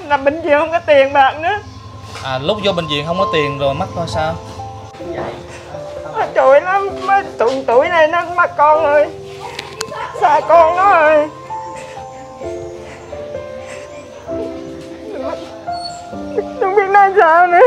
Nằm bệnh viện không có tiền bạc nữa. Lúc vô bệnh viện không có tiền rồi mắc thôi sao? Trời lắm, mới tuổi này nó mắc con rồi. Xa con nó rồi. Không biết nói sao nữa.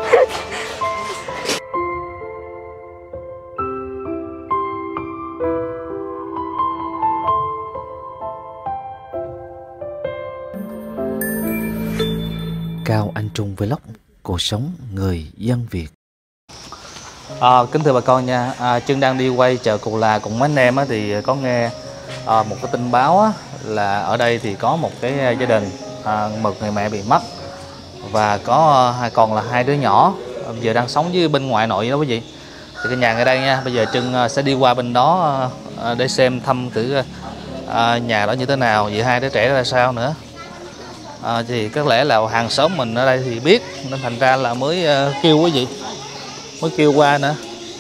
Cao Anh Trung Vlog, cuộc sống người dân Việt. Kính thưa bà con nha, Trân đang đi quay chợ Cù Là cùng mấy anh em á, thì có nghe một cái tin báo á, là ở đây thì có một cái gia đình một người mẹ bị mất và có còn là hai đứa nhỏ giờ đang sống với bên ngoại nội đó quý vị. Thì cái nhà ngay đây nha, bây giờ Trân sẽ đi qua bên đó để xem thăm thử nhà đó như thế nào, vậy hai đứa trẻ ra sao nữa. Thì có lẽ là hàng xóm mình ở đây thì biết nên thành ra là mới kêu quý vị, mới kêu qua nữa.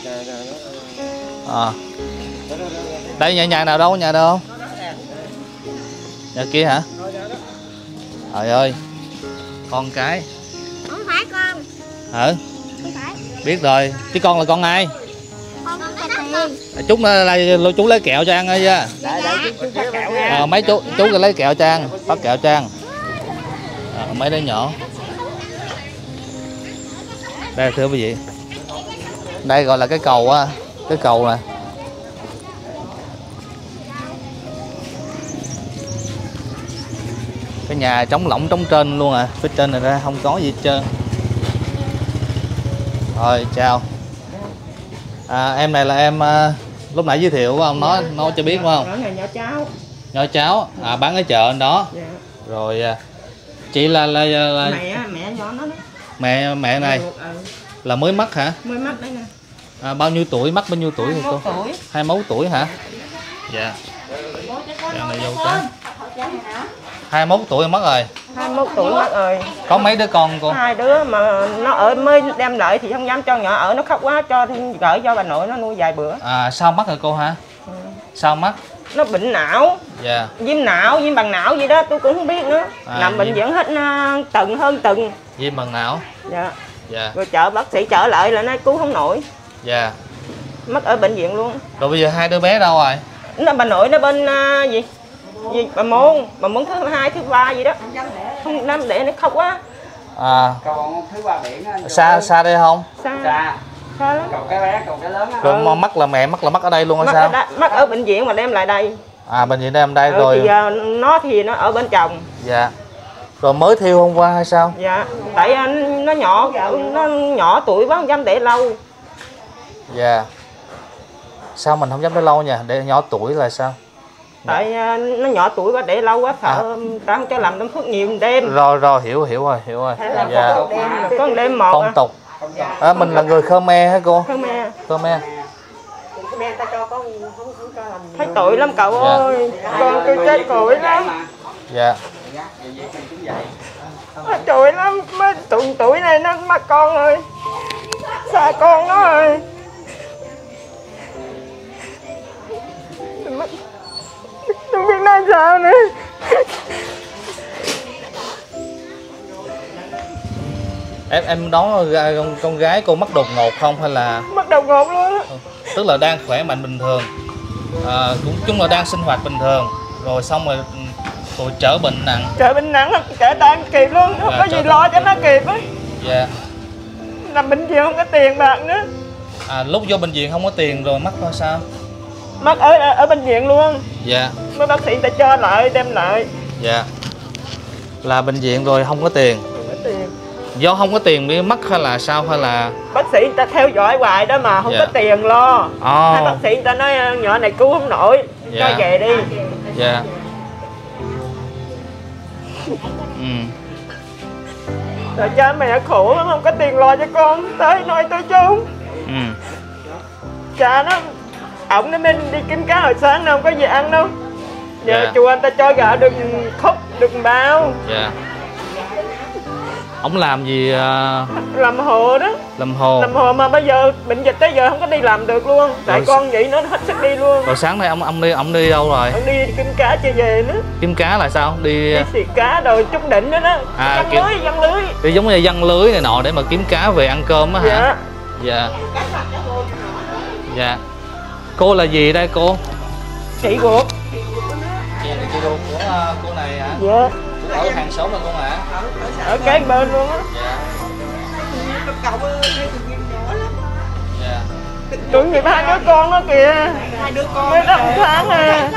Đây nhà nào đâu, nhà đâu? Nhà kia hả? Trời ơi, con cái. Không phải con. Hả? Không phải. Biết rồi, chứ con là con ai? Con cái tiền. Chú chú lấy kẹo cho ăn thôi nha. Mấy chú lấy kẹo cho ăn, phát kẹo cho ăn. Mấy đứa nhỏ. Đây thưa quý vị, đây gọi là cái cầu á, cái cầu nè. Cái nhà trống lỏng trống trên luôn à, phía trên này ra không có gì hết trơn. Rồi chào. Em này là em lúc nãy giới thiệu ông nói cho biết đúng không? Nhỏ cháu. Nhỏ cháu bán ở chợ anh đó. Dạ. Rồi chị là mẹ nhỏ nó đó. Mẹ này là mới mất hả? Mới mất đấy nè. Bao nhiêu tuổi, mất bao nhiêu tuổi thì cô? 21 tuổi hả? Dạ. Dạ này vô cái. 21 tuổi mất rồi. 21 tuổi mất rồi. Có mấy đứa con cô? Hai đứa mà nó ở mới đem lại thì không dám cho nhỏ ở, nó khóc quá cho gửi cho bà nội nó nuôi vài bữa. Sao mất rồi cô hả? Sao mất? Nó bệnh não. Dạ. Viêm não, viêm bằng não gì đó tôi cũng không biết nữa. Nằm bệnh viện hết tuần hơn tuần. Viêm bằng não. Dạ. Dạ. Rồi bác sĩ trở lại là nó cứu không nổi. Dạ. Mất ở bệnh viện luôn. Rồi bây giờ hai đứa bé đâu rồi? Nó bà nội nó bên gì bà môn thứ hai thứ ba gì đó, không dám để nó khóc quá. Còn thứ ba biển xa đây không? Xa lắm. Còn cái bé còn cái lớn á. Rồi mà mất là mẹ mất ở đây luôn hay sao? Mất ở bệnh viện mà đem lại đây. Bệnh viện đem đây rồi. Thì nó ở bên chồng. Dạ. Rồi mới thiêu hôm qua hay sao? Dạ. Tại nó nhỏ tuổi quá không dám để lâu. Dạ. Sao mình không dám để lâu nha? Để nhỏ tuổi là sao? Tại nó nhỏ tuổi quá để lâu quá sợ ta không cho làm đám thuốc nhiều đêm. Rồi hiểu rồi. Dạ. Có một đêm một. Phong tục. Mình là người Khmer hả cô? Khmer. Thấy tội lắm cậu ơi. Con tôi chết tội lắm. Dạ. Trời lắm, mới tuổi này nó mắc con rồi. Xa con nó rồi. Không biết nói sao nữa. Em đoán con gái cô mất đột ngột không hay là mất đột ngột luôn? Tức là đang khỏe mạnh bình thường, cũng chung là đang sinh hoạt bình thường, rồi xong rồi tụi trở bệnh nặng. Trở tay không kịp luôn, không có gì lo cho nó kịp á. Dạ. Nằm bệnh viện không có tiền bạc nữa. Lúc vô bệnh viện không có tiền rồi mất thôi sao? Mất ở bệnh viện luôn. Dạ. Mấy bác sĩ ta cho lại đem lại. Dạ. Là bệnh viện rồi không có tiền. Do không có tiền mới mất hay là sao, hay là bác sĩ ta theo dõi hoài đó mà không có tiền lo. Hai bác sĩ ta nói nhỏ này cứu không nổi, cho về đi. Dạ. Rồi cha mẹ khổ lắm, không có tiền lo cho con, tới nói tới chung. Cha nó ổng nó mình đi kiếm cá hồi sáng đâu có gì ăn đâu. Giờ chùa anh ta cho gạo được khúc được bao. Dạ. Ổng làm gì? Làm hồ đó. Làm hồ. Làm hồ mà bây giờ bệnh dịch tới giờ không có đi làm được luôn. Tại rồi, con vậy nó hết sức đi luôn. Rồi sáng nay ông đi đâu rồi? Ông đi kiếm cá chơi về nữa. Kiếm cá là sao? Đi xịt cá rồi trúng đỉnh đó đó. Giăng lưới. Đi giống như giăng lưới này nọ để mà kiếm cá về ăn cơm á hả? Dạ. Dạ. Dạ. Cô là gì đây cô? Chị ruột. Chị ruột của cô này hả? Dạ. Ở hàng xóm là con hả? Ở kế bên luôn á. Dạ. Dạ. Tội nghiệp hai đứa con đó kìa. Hai đứa con mới 5 tháng à.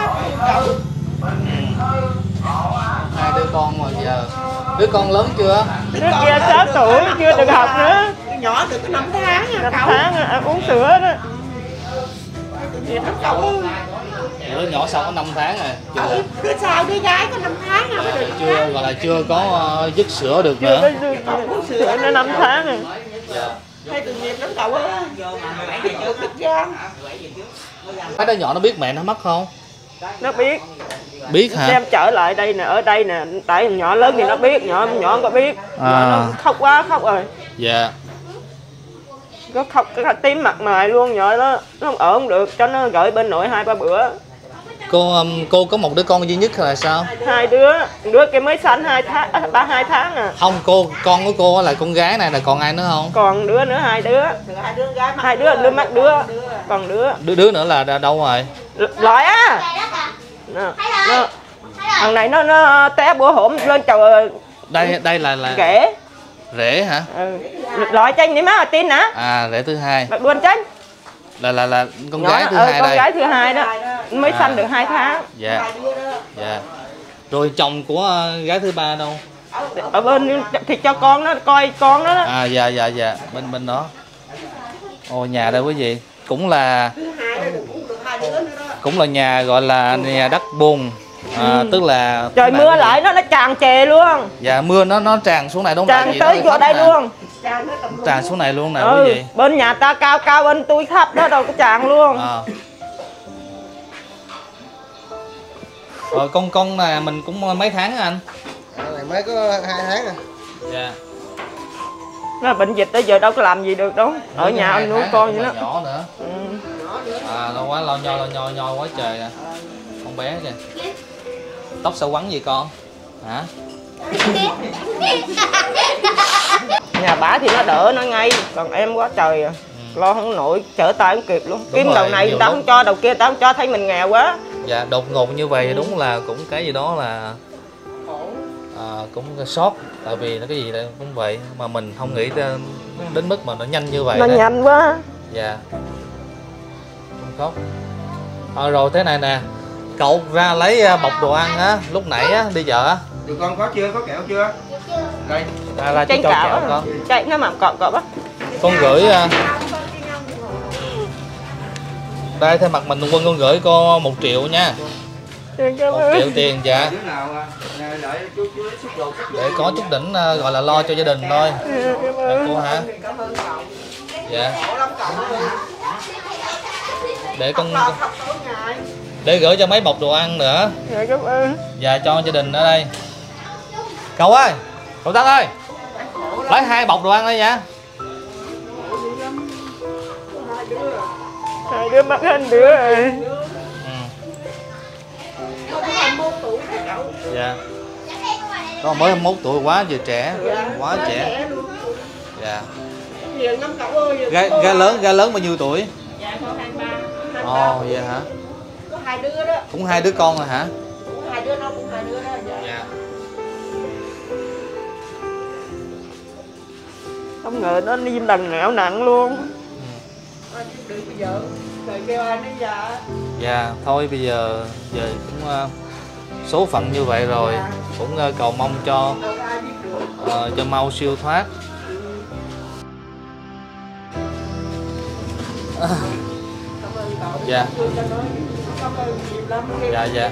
Hai đứa con mà giờ. Đứa con lớn chưa? Đứa kia 6 tuổi chưa được học nữa. Đứa nhỏ được có 5 tháng à. 5 tháng à, uống sữa đó. Đứa nhỏ sau có 5 tháng rồi. Đứa sau đứa gái có 5 tháng à. Chưa gọi là chưa có dứt sữa được nữa. Sữa nó 5 tháng rồi. Dạ. Thấy tội nghiệp lắm cậu á. Mấy đứa nhỏ nó biết mẹ nó mất không? Nó biết. Biết hả? Đem trở lại đây nè, ở đây nè, tại thằng nhỏ lớn thì nó biết, nhỏ không có biết. Nó khóc quá khóc rồi. Dạ. Có khóc cái tím mặt mày luôn, nhỏ nó không ở không được, cho nó gửi bên nội 2-3 bữa. Cô có một đứa con duy nhất hay là sao? 2 đứa kia mới sanh 2 tháng à. Không, con của cô là con gái này, là còn ai nữa không? Còn đứa nữa, 2 đứa. 2 đứa mắc đứa. Còn đứa nữa là đâu rồi? Loại á. Thằng này nó té bữa hổm lên trời. Đây là rễ hả? Ừ. Loại tranh đi má tin hả? À, rễ thứ hai. Đuôn tranh. Là con gái thứ hai đây. Con gái thứ hai đó. Mới sanh được 2 tháng. Dạ. Dạ. Rồi chồng của gái thứ ba đâu? Ở bên thì cho con nó coi con đó. À dạ. Bên đó. Ồ, nhà đây quý vị. Cũng là nhà gọi là nhà đất bùn. Tức là trời mưa lại nó tràn trề luôn. Dạ, mưa nó tràn xuống này đúng không? Tràn tới vô đây luôn. Tràn xuống này luôn nè quý vị. Bên nhà ta cao bên tôi thấp đó đâu có tràn luôn. Rồi con này mình cũng mấy tháng hả anh? Này mới có 2 tháng à. Dạ. Nó bệnh dịch tới giờ đâu có làm gì được đâu. Ở nhà anh nuôi con vậy đó. Nhỏ nữa. Nó quá lo nhoi quá trời à. Con bé kìa. Tóc sao quắn gì con? Hả? Nhà bả thì nó đỡ nó ngay, còn em quá trời à. Lo không nổi, trở tay không kịp luôn. Kiếm đầu này người ta không cho, đầu kia ta không cho, thấy mình nghèo quá. Dạ, đột ngột như vậy đúng là cũng cái gì đó là cũng sót. Tại vì nó cái gì đây cũng vậy mà mình không nghĩ đến mức mà nó nhanh như vậy. Nó nhanh quá. Dạ. Không khóc. Rồi thế này nè, cậu ra lấy bọc đồ ăn á, lúc nãy á đi chợ á. Tụi con có chưa, có kẹo chưa? Đây. Ra cho kẹo con. Chạy nó mà cọp á. Con gửi đây thay mặt mình Quân con gửi cô 1 triệu nha. 1 triệu tiền dạ. Để có chút đỉnh gọi là lo cho gia đình thôi. Cô hả? Dạ. Để gửi cho mấy bọc đồ ăn nữa. Dạ cảm ơn. Và cho gia đình ở đây. Cậu ơi, cậu Tân ơi, lấy 2 bọc đồ ăn đây nha. 2 đứa mắc 1 đứa rồi. Dạ. Con mới 21 tuổi quá vừa trẻ, quá trẻ. Dạ. Gái lớn bao nhiêu tuổi? Dạ con 23. Ồ, vậy hả? Có 2 đứa đó. Cũng 2 đứa con rồi hả? Cũng 2 đứa đó, cũng 2 đứa đó. Dạ. Không ngờ nó đi đằng nghèo nặng luôn. Bây giờ rồi kêu ai nó già. Dạ, thôi bây giờ cũng số phận như vậy rồi, cũng cầu mong cho mau siêu thoát. Dạ. Dạ.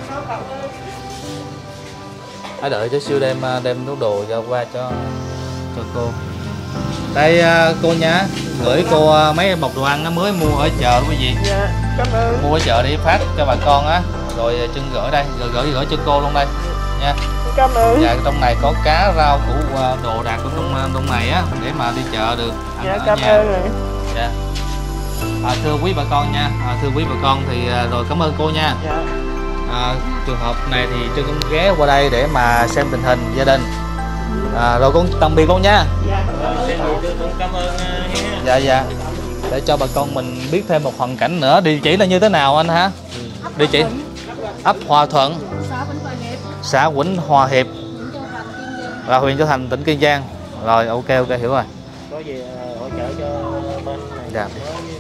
Hãy đợi cho siêu đem nấu đồ qua cho cô. Đây cô nhá, gửi cô mấy bọc đồ ăn mới mua ở chợ quý vị. Dạ, cảm ơn. Mua ở chợ đi phát cho bà con á, rồi chân gửi đây, rồi gửi cho cô luôn đây nha. cảm ơn. Dạ, trong này có cá, rau, củ, đồ đạc của trong này á để mà đi chợ được ăn Dạ ở cảm nhà. ơn rồi. Dạ. Thưa quý bà con nha, thưa quý bà con thì rồi cảm ơn cô nha. Dạ. Trường hợp này thì Trinh cũng ghé qua đây để mà xem tình hình gia đình. Rồi con tạm biệt con nha. Dạ. Cảm ơn. Dạ dạ. Để cho bà con mình biết thêm một hoàn cảnh nữa. Địa chỉ là như thế nào anh hả? Địa chỉ ấp Hòa Thuận, xã Vĩnh Hòa Hiệp, là huyện Châu Thành, tỉnh Kiên Giang. Rồi ok hiểu rồi. Có gì hỗ trợ cho bên này. Dạ.